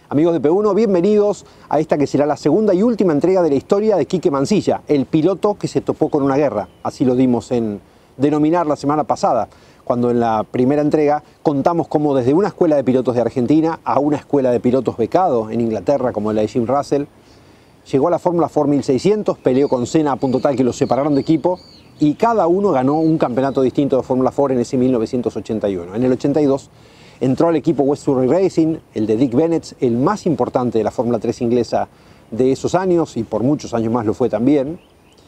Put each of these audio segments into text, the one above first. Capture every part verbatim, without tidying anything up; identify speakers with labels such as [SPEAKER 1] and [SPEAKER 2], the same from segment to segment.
[SPEAKER 1] Amigos de P uno, bienvenidos a esta que será la segunda y última entrega de la historia de Quique Mansilla, el piloto que se topó con una guerra. Así lo dimos en denominar la semana pasada, cuando en la primera entrega contamos cómo desde una escuela de pilotos de Argentina a una escuela de pilotos becado en Inglaterra, como la de Jim Russell, llegó a la Fórmula Ford mil seiscientos, peleó con Senna a punto tal que los separaron de equipo y cada uno ganó un campeonato distinto de Fórmula Ford en ese mil novecientos ochenta y uno. En el ochenta y dos entró al equipo West Surrey Racing, el de Dick Bennett, el más importante de la Fórmula tres inglesa de esos años, y por muchos años más lo fue también.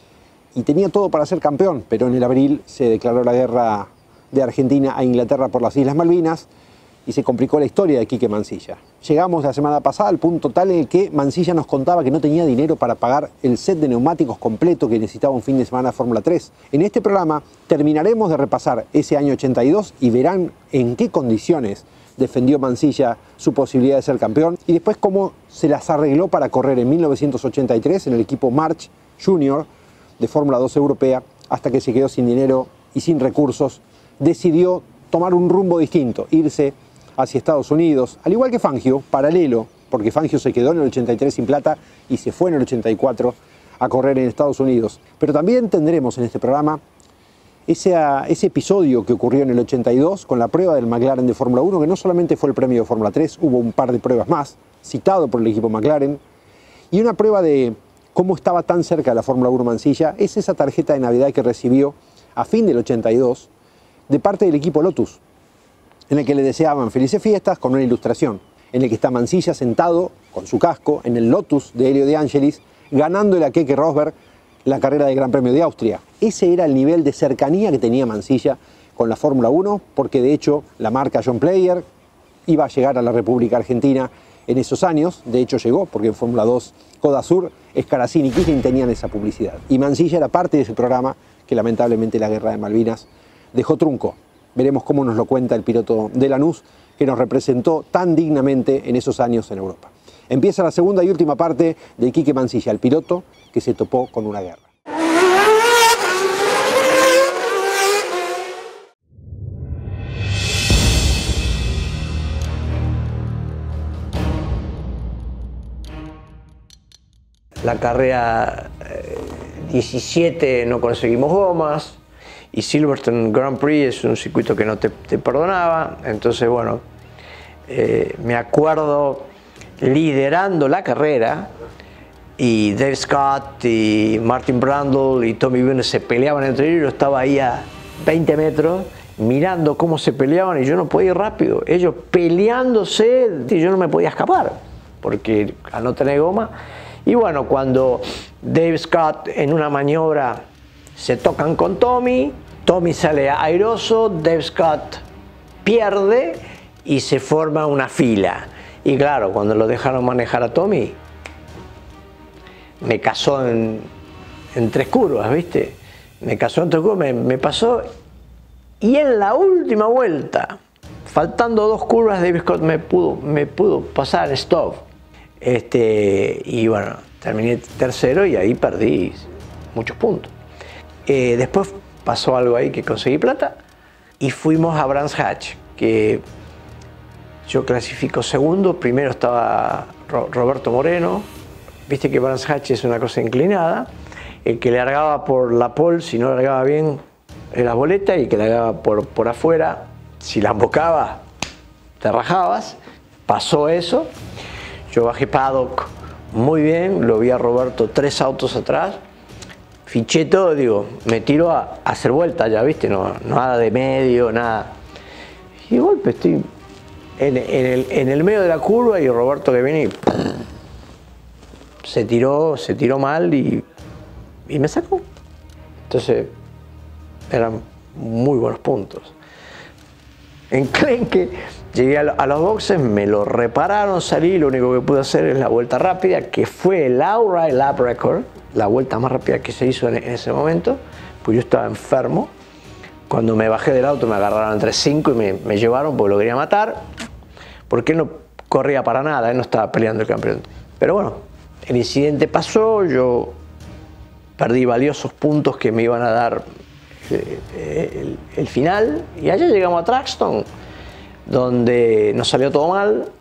[SPEAKER 1] Y tenía todo para ser campeón, pero en el abril se declaró la guerra de Argentina a Inglaterra por las Islas Malvinas y se complicó la historia de Quique Mansilla. Llegamos la semana pasada al punto tal en el que Mansilla nos contaba que no tenía dinero para pagar el set de neumáticos completo que necesitaba un fin de semana de Fórmula tres. En este programa terminaremos de repasar ese año ochenta y dos y verán en qué condiciones defendió Mansilla su posibilidad de ser campeón y después cómo se las arregló para correr en mil novecientos ochenta y tres en el equipo March Junior de Fórmula dos europea, hasta que se quedó sin dinero y sin recursos. Decidió tomar un rumbo distinto, irse hacia Estados Unidos, al igual que Fangio, paralelo, porque Fangio se quedó en el ochenta y tres sin plata y se fue en el ochenta y cuatro a correr en Estados Unidos. Pero también tendremos en este programa ese, ese episodio que ocurrió en el ochenta y dos con la prueba del McLaren de Fórmula uno, que no solamente fue el premio de Fórmula tres, hubo un par de pruebas más, citado por el equipo McLaren, y una prueba de cómo estaba tan cerca de la Fórmula uno Mansilla es esa tarjeta de Navidad que recibió a fin del ochenta y dos de parte del equipo Lotus, en el que le deseaban felices fiestas con una ilustración, en el que está Mansilla sentado con su casco en el Lotus de Elio De Angelis, ganándole a Keke Rosberg la carrera del Gran Premio de Austria. Ese era el nivel de cercanía que tenía Mansilla con la Fórmula uno, porque de hecho la marca John Player iba a llegar a la República Argentina en esos años. De hecho llegó, porque en Fórmula dos Codasur, Escaracín y Quisling tenían esa publicidad. Y Mansilla era parte de ese programa que lamentablemente la guerra de Malvinas dejó trunco. Veremos cómo nos lo cuenta el piloto de Lanús, que nos representó tan dignamente en esos años en Europa. Empieza la segunda y última parte de Quique Mansilla, el piloto que se topó con una guerra.
[SPEAKER 2] La carrera eh, diecisiete no conseguimos gomas. Y Silverstone Grand Prix es un circuito que no te, te perdonaba. Entonces, bueno, eh, me acuerdo liderando la carrera y Dave Scott y Martin Brundle y Tommy Bennett se peleaban entre ellos. Yo estaba ahí a veinte metros mirando cómo se peleaban y yo no podía ir rápido. Ellos peleándose y yo no me podía escapar porque al no tener goma. Y bueno, cuando Dave Scott en una maniobra se tocan con Tommy, Tommy sale airoso, Dave Scott pierde y se forma una fila. Y claro, cuando lo dejaron manejar a Tommy, me casó en, en tres curvas, ¿viste? Me casó en tres curvas, me, me pasó. Y en la última vuelta, faltando dos curvas, Dave Scott me pudo, me pudo pasar en stop. Este, y bueno, terminé tercero y ahí perdí muchos puntos. Eh, después pasó algo ahí que conseguí plata y fuimos a Brands Hatch, que yo clasifico segundo. Primero estaba Ro Roberto Moreno. Viste que Brands Hatch es una cosa inclinada. El que le largaba por la pole, si no largaba bien, era boleta, y el que le largaba por, por afuera, si la embocaba, te rajabas. Pasó eso. Yo bajé paddock muy bien, lo vi a Roberto tres autos atrás. Fiché todo, digo, me tiro a, a hacer vuelta ya, ¿viste? No, nada de medio, nada. Y de golpe estoy en, en, el, en el medio de la curva y Roberto que viene y ¡pum! se tiró, se tiró mal y, y me sacó. Entonces, eran muy buenos puntos. En Clenque llegué a, a los boxes, me lo repararon, salí, lo único que pude hacer es la vuelta rápida, que fue el Outright Lap Record, la vuelta más rápida que se hizo en, en ese momento, pues yo estaba enfermo. Cuando me bajé del auto me agarraron entre cinco y me, me llevaron porque lo quería matar, porque él no corría para nada, él no estaba peleando el campeonato. Pero bueno, el incidente pasó, yo perdí valiosos puntos que me iban a dar el, el, el final, y allá llegamos a Traxton, donde nos salió todo mal,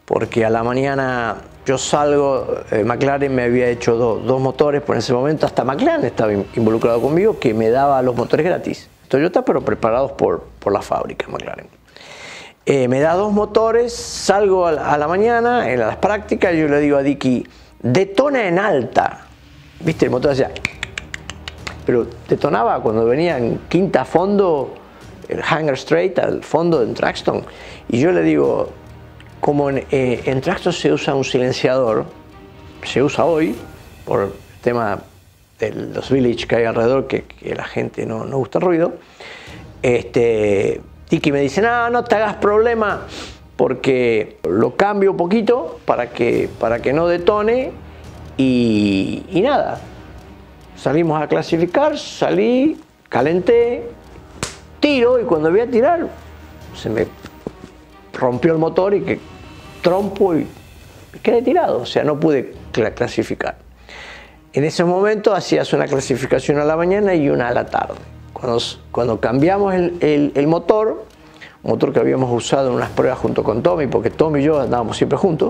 [SPEAKER 2] porque a la mañana yo salgo, eh, McLaren me había hecho do, dos motores, por ese momento hasta McLaren estaba involucrado conmigo, que me daba los motores gratis. Toyota, pero preparados por, por la fábrica McLaren. Eh, me da dos motores, salgo a la, a la mañana, en las prácticas, yo le digo a Dicky, detona en alta. ¿Viste? El motor hacía... Pero detonaba cuando venía en quinta fondo, el hangar straight al fondo en Traxton. Y yo le digo, como en, eh, en Traxton se usa un silenciador, se usa hoy, por el tema de los village que hay alrededor, que, que la gente no, no gusta el ruido, este, Tiki me dice, no, no te hagas problema, porque lo cambio un poquito para que, para que no detone, y, y nada. Salimos a clasificar, salí, calenté, tiro, y cuando voy a tirar, se me rompió el motor y que trompo y quedé tirado, o sea, no pude clasificar. En ese momento hacías una clasificación a la mañana y una a la tarde. Cuando, cuando cambiamos el, el, el motor, un motor que habíamos usado en unas pruebas junto con Tommy, porque Tommy y yo andábamos siempre juntos,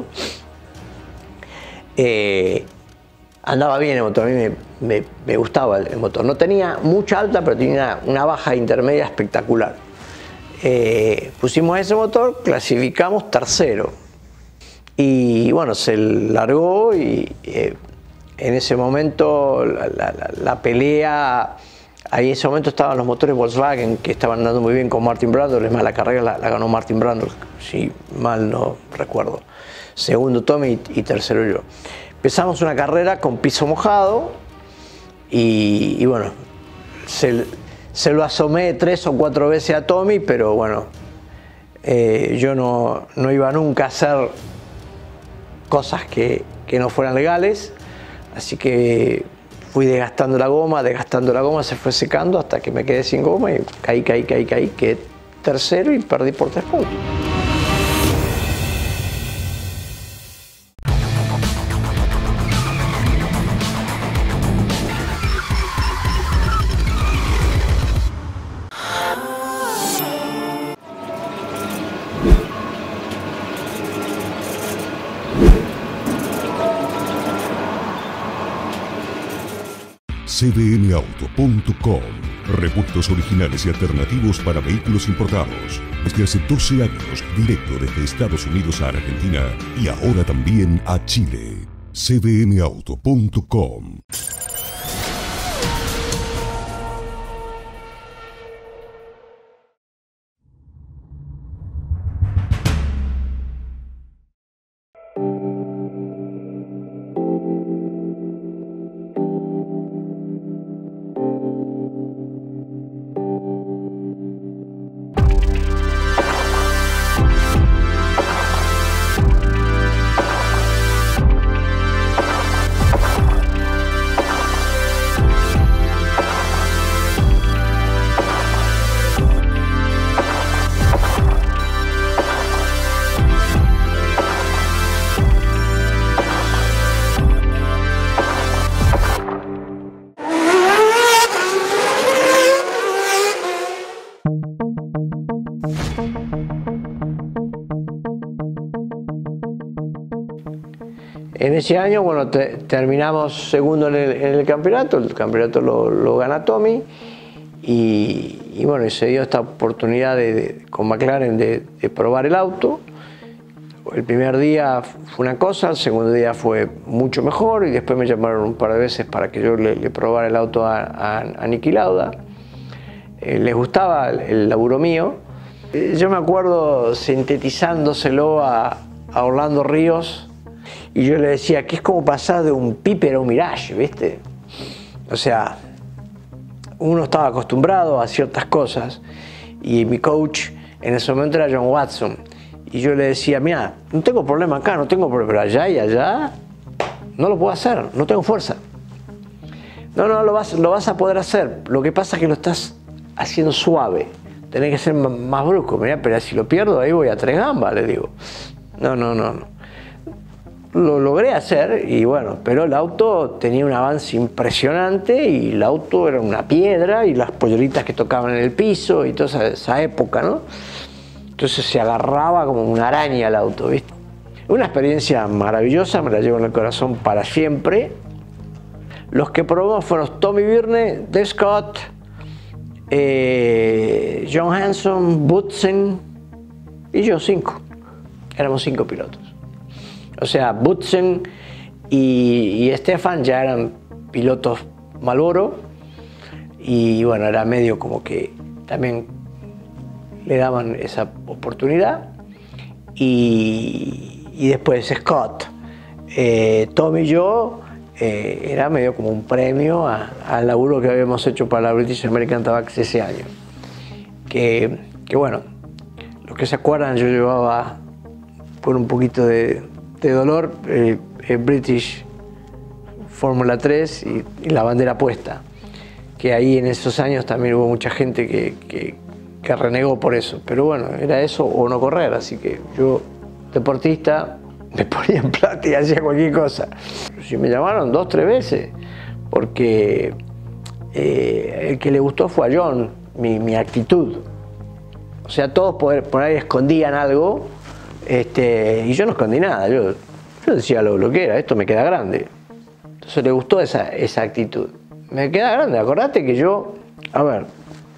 [SPEAKER 2] eh, andaba bien el motor, a mí me, me, me gustaba el, el motor. No tenía mucha alta, pero tenía una, una baja intermedia espectacular. Eh, pusimos ese motor, clasificamos tercero. Y bueno, se largó y eh, en ese momento la, la, la pelea, ahí en ese momento estaban los motores Volkswagen que estaban andando muy bien con Martin Brundle, es más, la carrera la, la ganó Martin Brundle, si mal no recuerdo. Segundo Tommy y, y tercero yo. Empezamos una carrera con piso mojado y, y bueno, se, se lo asomé tres o cuatro veces a Tommy, pero bueno, eh, yo no, no iba nunca a hacer cosas que, que no fueran legales, así que fui desgastando la goma, desgastando la goma, se fue secando hasta que me quedé sin goma y caí, caí, caí, caí, quedé tercero y perdí por tres puntos.
[SPEAKER 3] C B M Auto punto com. Repuestos originales y alternativos para vehículos importados. Desde hace doce años, directo desde Estados Unidos a Argentina y ahora también a Chile. C B M Auto punto com.
[SPEAKER 2] En ese año, bueno, te, terminamos segundo en el, en el campeonato, el campeonato lo, lo gana Tommy y, y bueno, y se dio esta oportunidad de, de, con McLaren de, de probar el auto. El primer día fue una cosa, el segundo día fue mucho mejor y después me llamaron un par de veces para que yo le, le probara el auto a, a, a Niki Lauda. Eh, les gustaba el, el laburo mío. Eh, yo me acuerdo sintetizándoselo a, a Orlando Ríos. Y yo le decía que es como pasar de un Piper a un Mirage, ¿viste? O sea, uno estaba acostumbrado a ciertas cosas y mi coach en ese momento era John Watson. Y yo le decía, mira, no tengo problema acá, no tengo problema, pero allá y allá no lo puedo hacer, no tengo fuerza. No, no, lo vas, lo vas a poder hacer. Lo que pasa es que lo estás haciendo suave. Tenés que ser más brusco. Mirá, pero si lo pierdo ahí voy a tres gambas, le digo. No, no, no, no. Lo logré hacer y bueno, pero el auto tenía un avance impresionante y el auto era una piedra y las polleritas que tocaban en el piso y toda esa, esa época, ¿no? Entonces se agarraba como una araña el auto, ¿viste? Una experiencia maravillosa, me la llevo en el corazón para siempre. Los que probamos fueron Tommy Byrne, Dave Scott, eh, John Hanson, Boutsen y yo, cinco. Éramos cinco pilotos. O sea, Boutsen y, y Stefan ya eran pilotos Marlboro y bueno, era medio como que también le daban esa oportunidad. Y, y después Scott, eh, Tom y yo, eh, era medio como un premio a, al laburo que habíamos hecho para la British American Tobacco ese año. Que, que bueno, los que se acuerdan, yo llevaba con un poquito de, de dolor eh, el British Fórmula tres y, y la bandera puesta. Que ahí en esos años también hubo mucha gente que, que que renegó por eso, pero bueno, era eso o no correr, así que yo, deportista, me ponía en plata y hacía cualquier cosa. Si me llamaron dos, tres veces, porque eh, el que le gustó fue a John, mi, mi actitud. O sea, todos por, por ahí escondían algo, este, y yo no escondí nada, yo, yo decía lo, lo que era, esto me queda grande. Entonces le gustó esa, esa actitud. Me queda grande, acordate que yo, a ver,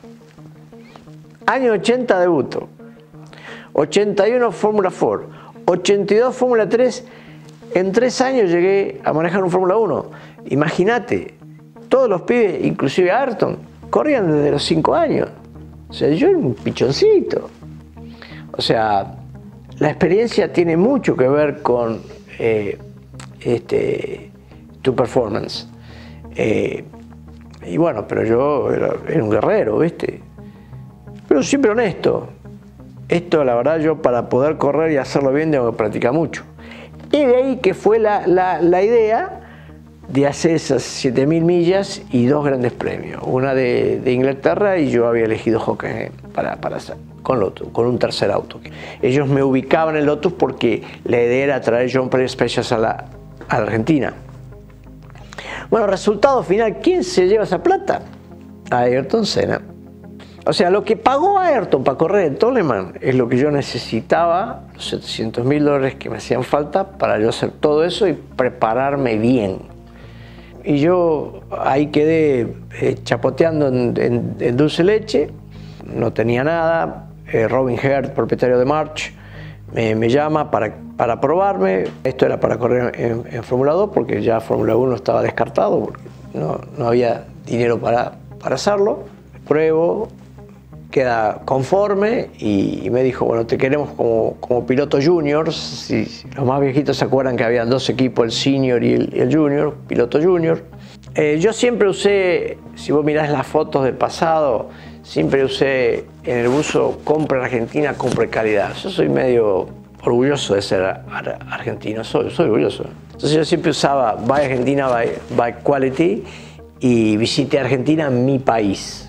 [SPEAKER 2] año ochenta debuto, ochenta y uno Fórmula cuatro, ochenta y dos Fórmula tres, en tres años llegué a manejar un Fórmula uno. Imagínate, todos los pibes, inclusive Ayrton, corrían desde los cinco años. O sea, yo era un pichoncito. O sea, la experiencia tiene mucho que ver con eh, este, tu performance. Eh, y bueno, pero yo era, era un guerrero, ¿viste? Pero siempre honesto. Esto, la verdad, yo para poder correr y hacerlo bien tengo que practicar mucho. Y de ahí que fue la, la, la idea de hacer esas siete mil millas y dos grandes premios. Una de, de Inglaterra y yo había elegido Hockenheim para, para hacer, con Lotus, con un tercer auto. Ellos me ubicaban en Lotus porque la idea era traer John Player Specials a la, a la Argentina. Bueno, resultado final, ¿quién se lleva esa plata? Ayrton Senna. O sea, lo que pagó Ayrton para correr en Toleman es lo que yo necesitaba, los setecientos mil dólares que me hacían falta para yo hacer todo eso y prepararme bien. Y yo ahí quedé eh, chapoteando en, en, en dulce leche, no tenía nada. Eh, Robin Heard, propietario de March, me, me llama para, para probarme. Esto era para correr en, en Fórmula dos porque ya Fórmula uno estaba descartado, porque no, no había dinero para, para hacerlo. Pruebo, queda conforme y, y me dijo, bueno, te queremos como, como piloto junior. Si, si los más viejitos se acuerdan que habían dos equipos, el senior y el, y el junior, piloto junior. Eh, yo siempre usé, si vos mirás las fotos del pasado, siempre usé en el buzo compra Argentina, compra calidad. Yo soy medio orgulloso de ser ar argentino, soy, soy orgulloso. Entonces yo siempre usaba Buy Argentina, Buy, buy Quality y visité Argentina, mi país.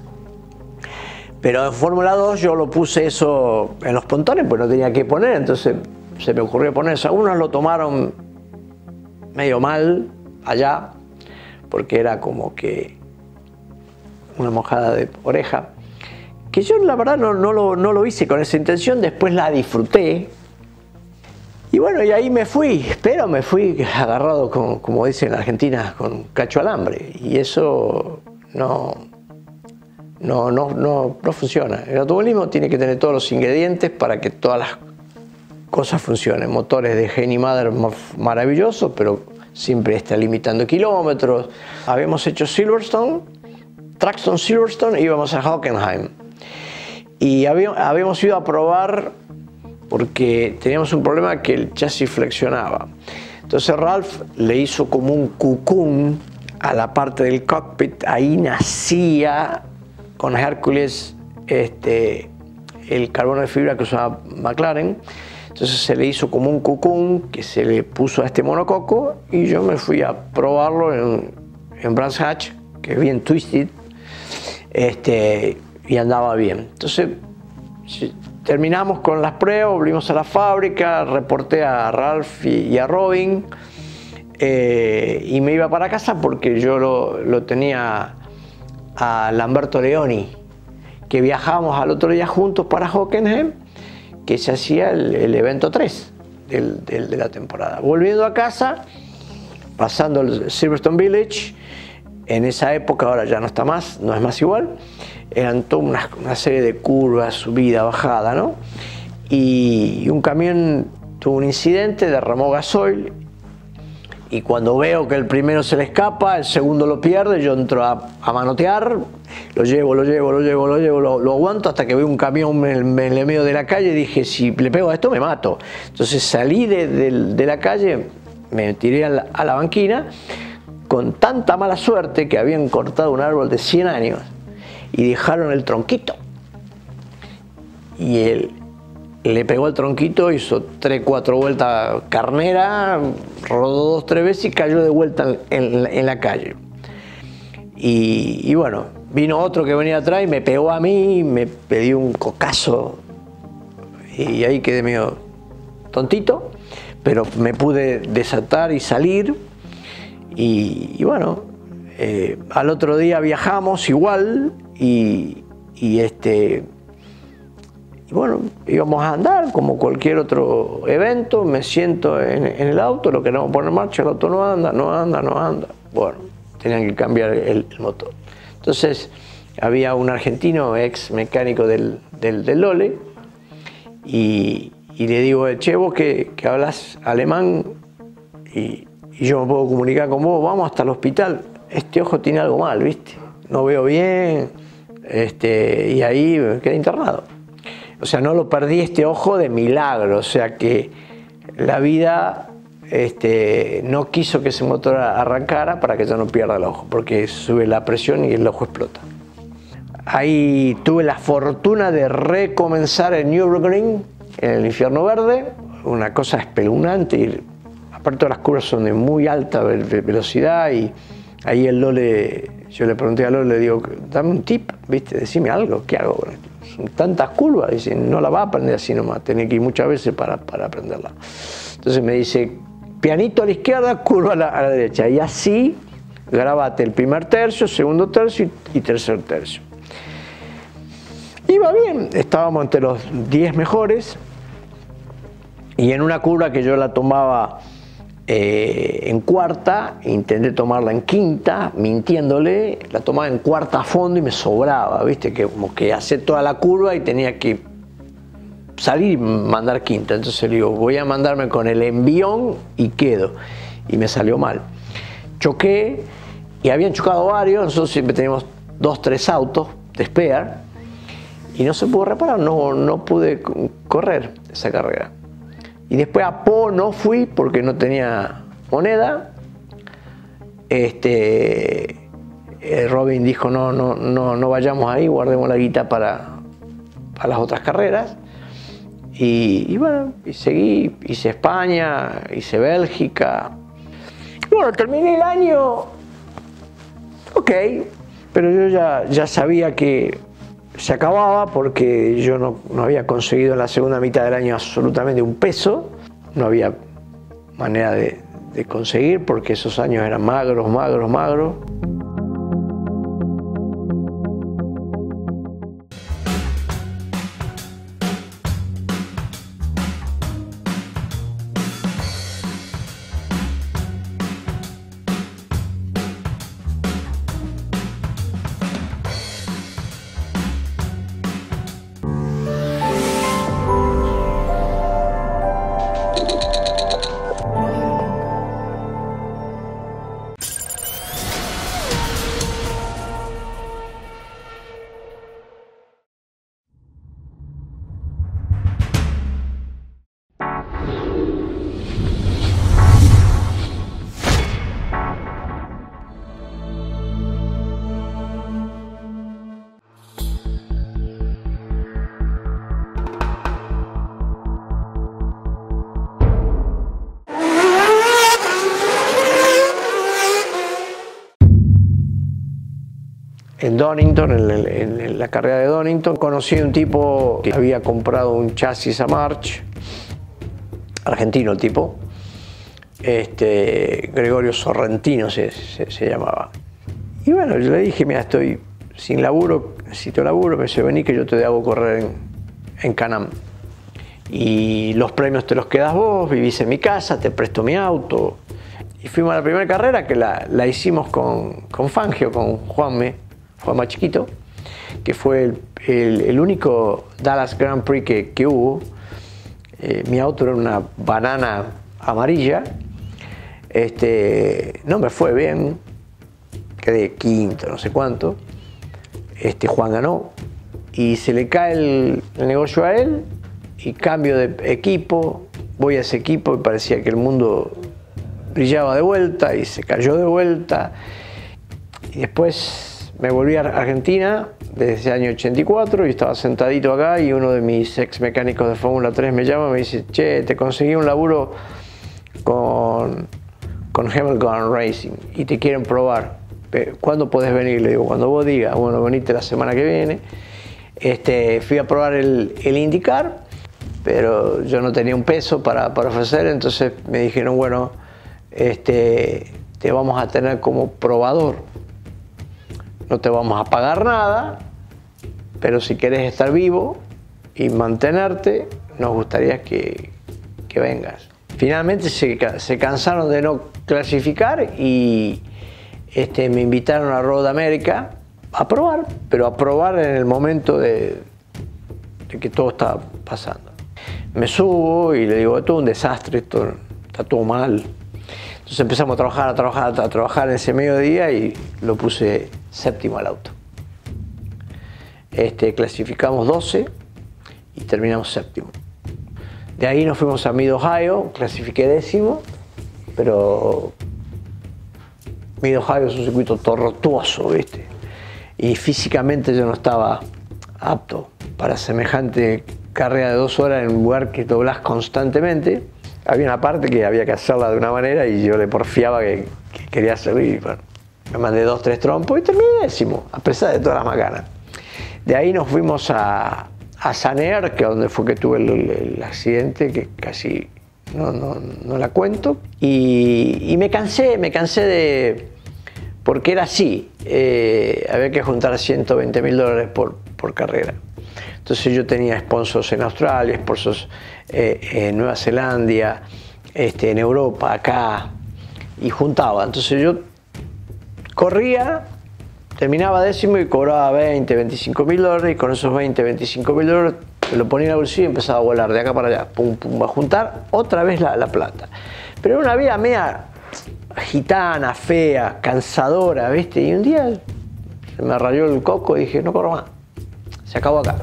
[SPEAKER 2] Pero en Fórmula dos yo lo puse eso en los pontones, pues no tenía que poner, entonces se me ocurrió poner eso. Algunos lo tomaron medio mal allá, porque era como que una mojada de oreja, que yo la verdad no, no, lo, no lo hice con esa intención, después la disfruté. Y bueno, y ahí me fui, pero me fui agarrado, con, como dicen en Argentina, con cacho alambre, y eso no... No, no, no, no funciona. El automovilismo tiene que tener todos los ingredientes para que todas las cosas funcionen. Motores de Genie Mother maravillosos, pero siempre está limitando kilómetros. Habíamos hecho Silverstone, Traxton Silverstone, y íbamos a Hockenheim. Y habíamos, habíamos ido a probar porque teníamos un problema que el chasis flexionaba. Entonces Ralph le hizo como un cucún a la parte del cockpit, ahí nacía con Hércules este, el carbono de fibra que usaba McLaren. Entonces se le hizo como un cucún que se le puso a este monococo y yo me fui a probarlo en, en Brands Hatch, que es bien twisted, este, y andaba bien. Entonces terminamos con las pruebas, volvimos a la fábrica, reporté a Ralph y, y a Robin, eh, y me iba para casa porque yo lo, lo tenía a Lamberto Leoni, que viajábamos al otro día juntos para Hockenheim, que se hacía el, el evento tres. del, del, de la temporada. Volviendo a casa, pasando el Silverstone Village, en esa época, ahora ya no está más, no es más igual, eran toda una, una serie de curvas, subida, bajada, ¿no? Y, y un camión tuvo un incidente, derramó gasoil, y cuando veo que el primero se le escapa, el segundo lo pierde, yo entro a, a manotear, lo llevo, lo llevo, lo llevo, lo llevo, lo, lo aguanto hasta que veo un camión en, en el medio de la calle y dije, si le pego a esto me mato. Entonces salí de, de, de la calle, me tiré a la, a la banquina, con tanta mala suerte que habían cortado un árbol de cien años y dejaron el tronquito. Y él le pegó el tronquito, hizo tres, cuatro vueltas carnera, rodó dos, tres veces y cayó de vuelta en, en, en la calle. Y, y bueno, vino otro que venía atrás y me pegó a mí, me dio un cocazo y ahí quedé medio tontito, pero me pude desatar y salir. Y, y bueno, eh, al otro día viajamos igual y, y este y bueno, íbamos a andar como cualquier otro evento, me siento en, en el auto, lo queremos poner en marcha, el auto no anda, no anda, no anda. Bueno, tenían que cambiar el, el motor. Entonces había un argentino, ex mecánico del, del, del Lole, y, y le digo, che, vos que, que hablas alemán y, y yo me puedo comunicar con vos, vamos hasta el hospital. Este ojo tiene algo mal, ¿viste? No veo bien, este, y ahí quedé internado. O sea, no lo perdí este ojo de milagro, o sea que la vida este, no quiso que ese motor arrancara para que yo no pierda el ojo, porque sube la presión y el ojo explota. Ahí tuve la fortuna de recomenzar en Nürburgring, en el Infierno Verde, una cosa espeluznante, y aparte las curvas son de muy alta velocidad y ahí el Lole, yo le pregunté a Lole, le digo, dame un tip, ¿viste? Decime algo, ¿qué hago con esto? Son tantas curvas, dice, no la va a aprender así nomás, tenés que ir muchas veces para, para aprenderla. Entonces me dice, pianito a la izquierda, curva a la, a la derecha, y así grabate el primer tercio, segundo tercio y, y tercer tercio. Iba bien, estábamos entre los diez mejores, y en una curva que yo la tomaba Eh, en cuarta, intenté tomarla en quinta, mintiéndole, la tomaba en cuarta a fondo y me sobraba, viste, que como que hacía toda la curva y tenía que salir y mandar quinta. Entonces le digo, voy a mandarme con el envión y quedo. Y me salió mal. Choqué y habían chocado varios, nosotros siempre teníamos dos, tres autos de spare y no se pudo reparar, no, no pude correr esa carrera. Y después a Po no fui porque no tenía moneda. Este, eh, Robin dijo, no, no, no, no vayamos ahí, guardemos la guita para, para las otras carreras. Y, y bueno, y seguí, hice España, hice Bélgica. Y bueno, terminé el año, ok, pero yo ya, ya sabía que se acababa porque yo no, no había conseguido en la segunda mitad del año absolutamente un peso, no había manera de, de conseguir porque esos años eran magros, magros, magros. En Donington, en, en, en la carrera de Donington, conocí a un tipo que había comprado un chasis a March, argentino el tipo, este, Gregorio Sorrentino se, se, se llamaba. Y bueno, yo le dije, mira, estoy sin laburo, necesito laburo, me dice, vení que yo te hago correr en, en Can-Am. y los premios te los quedas vos, vivís en mi casa, te presto mi auto. Y fuimos a la primera carrera, que la, la hicimos con, con Fangio, con Juanme, Juanma Chiquito, que fue el, el, el único Dallas Grand Prix que, que hubo. Eh, mi auto era una banana amarilla. Este, no me fue bien, quedé quinto, no sé cuánto. Este, Juan ganó y se le cae el, el negocio a él y cambio de equipo. Voy a ese equipo y parecía que el mundo brillaba de vuelta y se cayó de vuelta. Y después me volví a Argentina desde el año ochenta y cuatro y estaba sentadito acá y uno de mis ex mecánicos de Fórmula tres me llama y me dice: che, te conseguí un laburo con, con Hamilton Racing y te quieren probar. ¿Cuándo podés venir? Le digo, cuando vos digas. Bueno, venite la semana que viene. Este, fui a probar el, el IndyCar, pero yo no tenía un peso para, para ofrecer, entonces me dijeron, bueno, este, te vamos a tener como probador. No te vamos a pagar nada, pero si querés estar vivo y mantenerte, nos gustaría que, que vengas. Finalmente se, se cansaron de no clasificar y este, me invitaron a Road America a probar, pero a probar en el momento de, de que todo estaba pasando. Me subo y le digo, esto es un desastre, esto está todo mal. Entonces empezamos a trabajar, a trabajar, a trabajar en ese mediodía y lo puse séptimo al auto. Este, clasificamos doce y terminamos séptimo. De ahí nos fuimos a Mid Ohio, clasifiqué décimo, pero Mid Ohio es un circuito tortuoso, ¿viste? Y físicamente yo no estaba apto para semejante carrera de dos horas en un lugar que doblás constantemente. Había una parte que había que hacerla de una manera y yo le porfiaba que, que quería hacerlo y bueno, me mandé dos, tres trompos y terminé décimo, a pesar de todas las macanas. De ahí nos fuimos a, a Saner, que es donde fue que tuve el, el accidente, que casi no, no, no la cuento. Y, y me cansé, me cansé de... porque era así, eh, había que juntar ciento veinte mil dólares por, por carrera. Entonces yo tenía sponsors en Australia, sponsors eh, en Nueva Zelanda, este, en Europa, acá, y juntaba. Entonces yo corría, terminaba décimo y cobraba veinte, veinticinco mil dólares, y con esos veinte, veinticinco mil dólares me lo ponía en el bolsillo y empezaba a volar de acá para allá, pum, pum, a juntar otra vez la, la plata. Pero era una vida media gitana, fea, cansadora, ¿viste? Y un día se me rayó el coco y dije, no corro más, se acabó acá.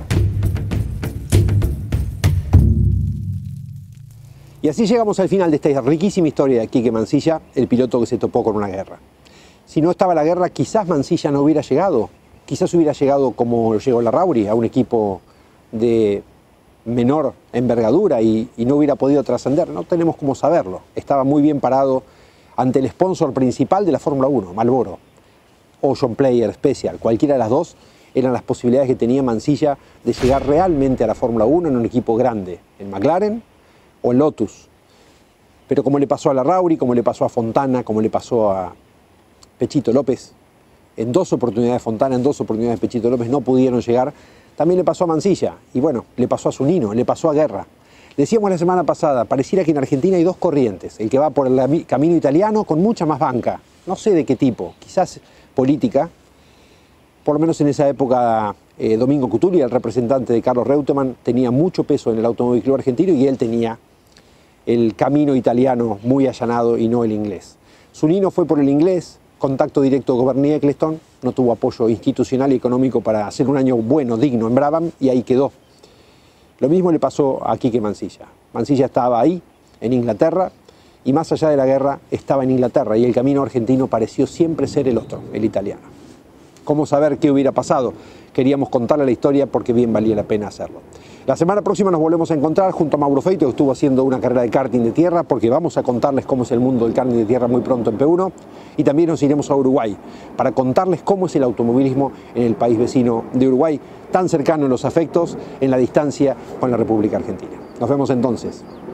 [SPEAKER 1] Y así llegamos al final de esta riquísima historia de Quique Mansilla, el piloto que se topó con una guerra. Si no estaba la guerra, quizás Mansilla no hubiera llegado, quizás hubiera llegado como llegó Larrauri, a un equipo de menor envergadura y, y no hubiera podido trascender. No tenemos cómo saberlo. Estaba muy bien parado ante el sponsor principal de la Fórmula uno, Marlboro, Ocean Player Special, cualquiera de las dos eran las posibilidades que tenía Mansilla de llegar realmente a la Fórmula uno en un equipo grande, en McLaren o en Lotus. Pero como le pasó a Larrauri, como le pasó a Fontana, como le pasó a Pechito López, en dos oportunidades Fontana, en dos oportunidades Pechito López no pudieron llegar, también le pasó a Mansilla, y bueno, le pasó a Zunino, le pasó a Guerra. Decíamos la semana pasada, pareciera que en Argentina hay dos corrientes, el que va por el camino italiano con mucha más banca, no sé de qué tipo, quizás política, por lo menos en esa época eh, Domingo Cutuli, el representante de Carlos Reutemann, tenía mucho peso en el Automóvil Club Argentino y él tenía el camino italiano muy allanado y no el inglés. Zunino fue por el inglés, contacto directo con Bernie Ecclestone, no tuvo apoyo institucional y económico para hacer un año bueno, digno en Brabham y ahí quedó. Lo mismo le pasó a Quique Mansilla. Mansilla estaba ahí, en Inglaterra, y más allá de la guerra estaba en Inglaterra y el camino argentino pareció siempre ser el otro, el italiano. ¿Cómo saber qué hubiera pasado? Queríamos contarle la historia porque bien valía la pena hacerlo. La semana próxima nos volvemos a encontrar junto a Mauro Feito, que estuvo haciendo una carrera de karting de tierra, porque vamos a contarles cómo es el mundo del karting de tierra muy pronto en P uno, y también nos iremos a Uruguay para contarles cómo es el automovilismo en el país vecino de Uruguay, tan cercano en los afectos, en la distancia con la República Argentina. Nos vemos entonces.